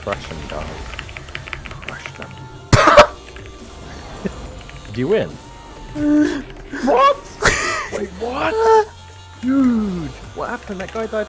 Crush them, dog. Crush them. Did you win? What? Wait, what? Dude, what happened? That guy died